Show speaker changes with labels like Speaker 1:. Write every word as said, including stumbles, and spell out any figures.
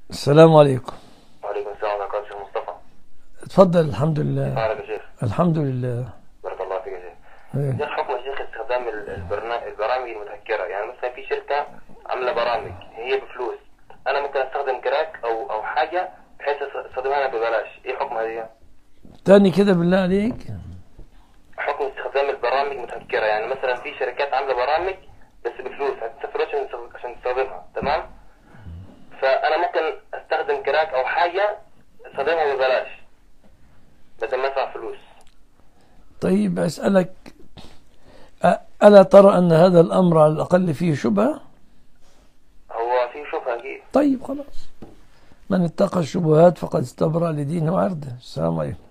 Speaker 1: السلام عليكم.
Speaker 2: وعليكم السلام ورحمة الله وبركاته. شيخ مصطفى،
Speaker 1: اتفضل. الحمد
Speaker 2: كيف
Speaker 1: لله.
Speaker 2: حالك يا شيخ؟
Speaker 1: الحمد لله.
Speaker 2: بارك الله فيك يا شيخ.
Speaker 1: ايه.
Speaker 2: شيخ، حكم يا شيخ استخدام ال- البرنا- البرامج المتهكرة، يعني مثلا في شركة عاملة برامج هي بفلوس، أنا ممكن أستخدم كراك أو أو حاجة بحيث أس- أستخدمها أنا ببلاش، إيه حكم هذه؟
Speaker 1: تاني كده بالله عليك.
Speaker 2: حكم استخدام البرامج متهكرة، يعني مثلا في شركات عاملة برامج بس بفلوس، هتدفع فلوس عشان تستخ- عشان تستخدمها، تمام؟ فأنا ممكن أستخدم كراك أو حاجة أستخدمها ببلاش بدل ما أدفع فلوس.
Speaker 1: طيب أسألك، أ- ألا ترى أن هذا الأمر على الأقل فيه شبهة؟
Speaker 2: هو في شبهة أكيد.
Speaker 1: طيب خلاص، من اتقى الشبهات فقد استبرأ لدينه وعرضه. السلام عليكم.